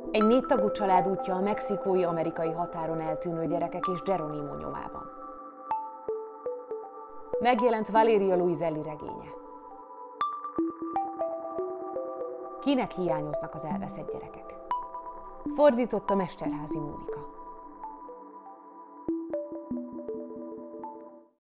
Egy 4 tagú család útja a mexikói-amerikai határon eltűnő gyerekek és Geronimo nyomában. Megjelent Valeria Luiselli regénye. Kinek hiányoznak az elveszett gyerekek? Fordította Mesterházy Mónika.